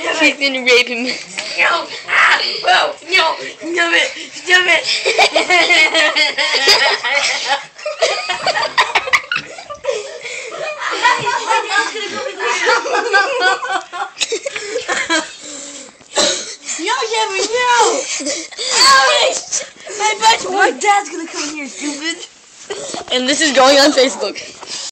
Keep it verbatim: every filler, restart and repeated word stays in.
She's gonna rape him. No! Ah! Whoa! No! Stop it! Stop it! No, Jeffrey, no! Alex! My, my dad's gonna come in here, stupid! And this is going on Facebook.